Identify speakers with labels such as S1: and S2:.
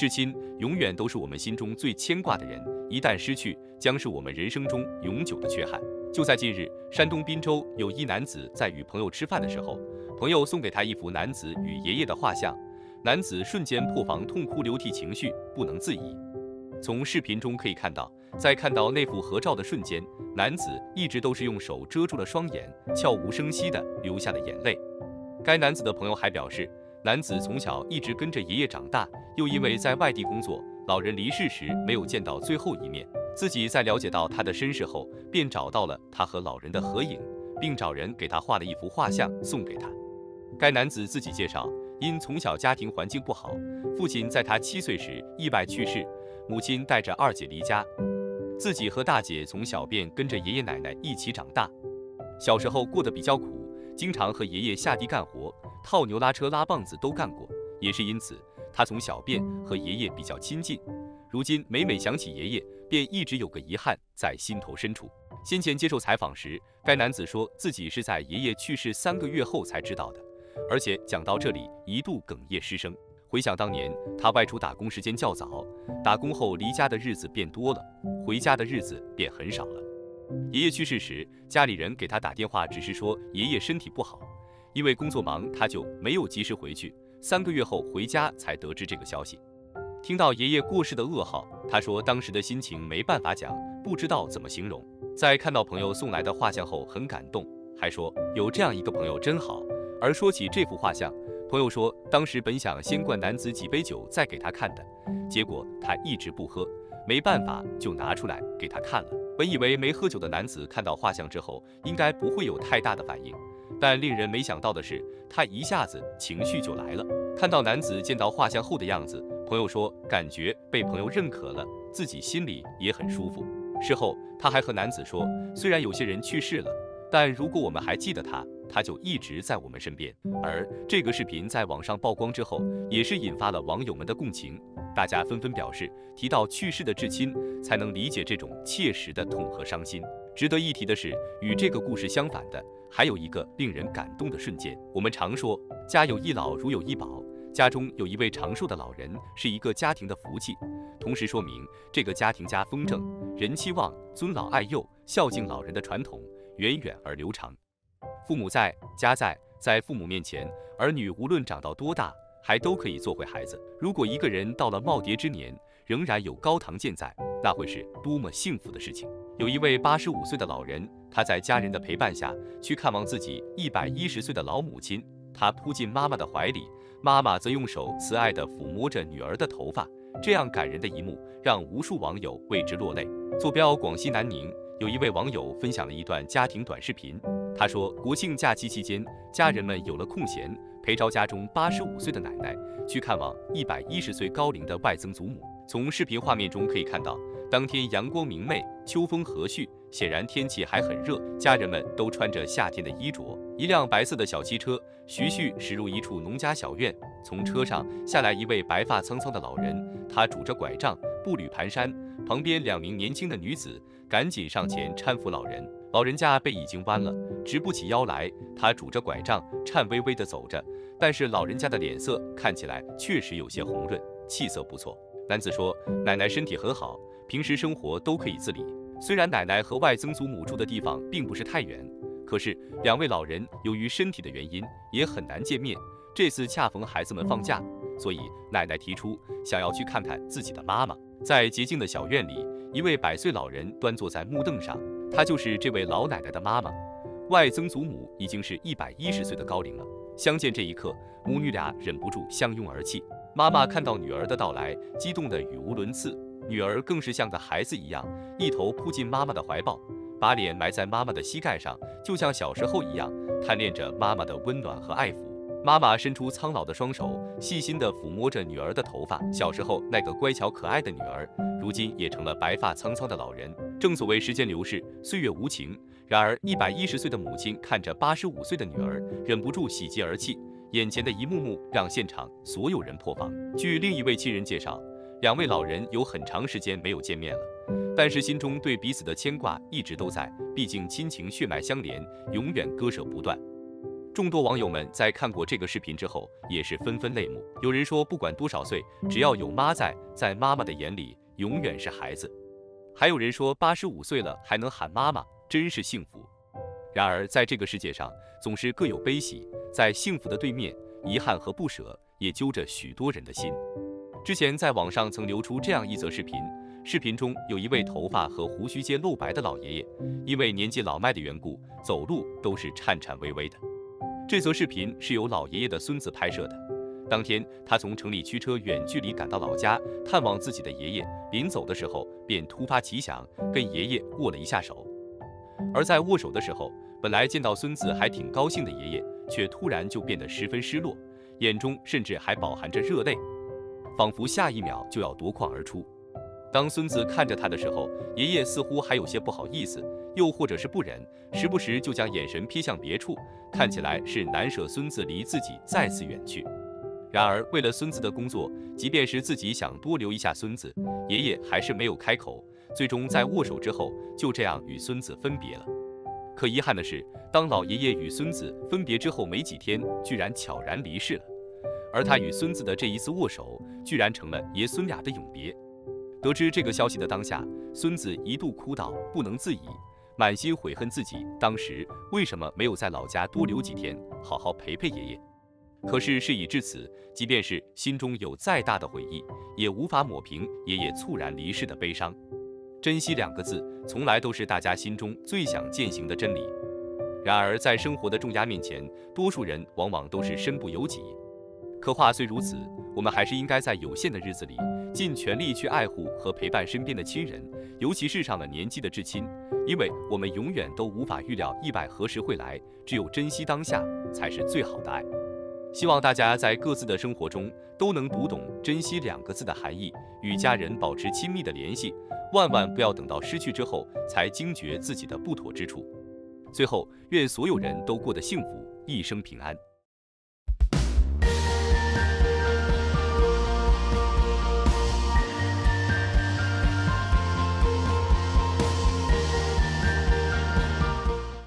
S1: 至亲永远都是我们心中最牵挂的人，一旦失去，将是我们人生中永久的缺憾。就在近日，山东滨州有一男子在与朋友吃饭的时候，朋友送给他一幅男子与爷爷的画像，男子瞬间破防痛哭流涕，情绪不能自已。从视频中可以看到，在看到那幅合照的瞬间，男子一直都是用手遮住了双眼，悄无声息地流下了眼泪。该男子的朋友还表示，男子从小一直跟着爷爷长大，又因为在外地工作，老人离世时没有见到最后一面。自己在了解到他的身世后，便找到了他和老人的合影，并找人给他画了一幅画像送给他。该男子自己介绍，因从小家庭环境不好，父亲在他7岁时意外去世，母亲带着2姐离家，自己和大姐从小便跟着爷爷奶奶一起长大。小时候过得比较苦，经常和爷爷下地干活，套牛拉车拉棒子都干过，也是因此他从小便和爷爷比较亲近。如今每每想起爷爷，便一直有个遗憾在心头深处。先前接受采访时，该男子说自己是在爷爷去世3个月后才知道的，而且讲到这里一度哽咽失声。回想当年他外出打工时间较早，打工后离家的日子变多了，回家的日子便很少了。爷爷去世时，家里人给他打电话，只是说爷爷身体不好，因为工作忙，他就没有及时回去，3个月后回家才得知这个消息。听到爷爷过世的噩耗，他说当时的心情没办法讲，不知道怎么形容。在看到朋友送来的画像后很感动，还说有这样一个朋友真好。而说起这幅画像，朋友说当时本想先灌男子几杯酒再给他看的，结果他一直不喝，没办法就拿出来给他看了。本以为没喝酒的男子看到画像之后应该不会有太大的反应，但令人没想到的是，他一下子情绪就来了。看到男子见到画像后的样子，朋友说感觉被朋友认可了，自己心里也很舒服。事后他还和男子说，虽然有些人去世了，但如果我们还记得他，他就一直在我们身边。而这个视频在网上曝光之后，也是引发了网友们的共情，大家纷纷表示，提到去世的至亲，才能理解这种切实的痛和伤心。值得一提的是，与这个故事相反的，还有一个令人感动的瞬间。我们常说，家有一老如有一宝，家中有一位长寿的老人是一个家庭的福气，同时说明这个家庭家风正，人气旺，尊老爱幼，孝敬老人的传统源远而流长。父母在，家在，在父母面前，儿女无论长到多大，还都可以做回孩子。如果一个人到了耄耋之年，仍然有高堂健在，那会是多么幸福的事情。有一位85岁的老人，他在家人的陪伴下去看望自己110岁的老母亲，他扑进妈妈的怀里，妈妈则用手慈爱地抚摸着女儿的头发，这样感人的一幕让无数网友为之落泪。坐标广西南宁，有一位网友分享了一段家庭短视频，他说国庆假期期间，家人们有了空闲，陪着家中85岁的奶奶去看望110岁高龄的外曾祖母。从视频画面中可以看到，当天阳光明媚，秋风和煦，显然天气还很热，家人们都穿着夏天的衣着。一辆白色的小汽车徐徐驶入一处农家小院，从车上下来一位白发苍苍的老人，他拄着拐杖，步履蹒跚，旁边2名年轻的女子赶紧上前搀扶老人。老人家背已经弯了，直不起腰来，他拄着拐杖，颤巍巍地走着，但是老人家的脸色看起来确实有些红润，气色不错。男子说，奶奶身体很好，平时生活都可以自理。虽然奶奶和外曾祖母住的地方并不是太远，可是2位老人由于身体的原因也很难见面。这次恰逢孩子们放假，所以奶奶提出想要去看看自己的妈妈。在洁净的小院里，一位100岁老人端坐在木凳上，她就是这位老奶奶的妈妈。外曾祖母已经是110岁的高龄了。相见这一刻，母女俩忍不住相拥而泣。妈妈看到女儿的到来，激动得语无伦次，女儿更是像个孩子一样，一头扑进妈妈的怀抱，把脸埋在妈妈的膝盖上，就像小时候一样，贪恋着妈妈的温暖和爱抚。妈妈伸出苍老的双手，细心地抚摸着女儿的头发。小时候那个乖巧可爱的女儿，如今也成了白发苍苍的老人。正所谓时间流逝，岁月无情。然而110岁的母亲看着85岁的女儿，忍不住喜极而泣。眼前的一幕幕让现场所有人破防。据另一位亲人介绍，2位老人有很长时间没有见面了，但是心中对彼此的牵挂一直都在，毕竟亲情血脉相连，永远割舍不断。 众多网友们在看过这个视频之后，也是纷纷泪目。有人说，不管多少岁，只要有妈在，在妈妈的眼里永远是孩子。还有人说，85岁了还能喊妈妈，真是幸福。然而，在这个世界上，总是各有悲喜，在幸福的对面，遗憾和不舍也揪着许多人的心。之前在网上曾流出这样一则视频，视频中有一位头发和胡须皆露白的老爷爷，因为年纪老迈的缘故，走路都是颤颤巍巍的。这则视频是由老爷爷的孙子拍摄的。当天，他从城里驱车远距离赶到老家探望自己的爷爷，临走的时候便突发奇想，跟爷爷握了一下手。而在握手的时候，本来见到孙子还挺高兴的爷爷，却突然就变得十分失落，眼中甚至还饱含着热泪，仿佛下一秒就要夺眶而出。当孙子看着他的时候，爷爷似乎还有些不好意思，又或者是不忍，时不时就将眼神瞥向别处，看起来是难舍孙子离自己再次远去。然而，为了孙子的工作，即便是自己想多留一下孙子，爷爷还是没有开口。最终在握手之后，就这样与孙子分别了。可遗憾的是，当老爷爷与孙子分别之后没几天，居然悄然离世了。而他与孙子的这一次握手，居然成了爷孙俩的永别。得知这个消息的当下，孙子一度哭到不能自已，满心悔恨自己当时为什么没有在老家多留几天，好好陪陪爷爷。可是事已至此，即便是心中有再大的悔意，也无法抹平爷爷猝然离世的悲伤。珍惜2个字，从来都是大家心中最想践行的真理。然而，在生活的重压面前，多数人往往都是身不由己。可话虽如此，我们还是应该在有限的日子里，尽全力去爱护和陪伴身边的亲人，尤其是上了年纪的至亲，因为我们永远都无法预料意外何时会来，只有珍惜当下，才是最好的爱。希望大家在各自的生活中都能读懂珍惜2个字的含义，与家人保持亲密的联系，万万不要等到失去之后才惊觉自己的不妥之处。最后，愿所有人都过得幸福，一生平安。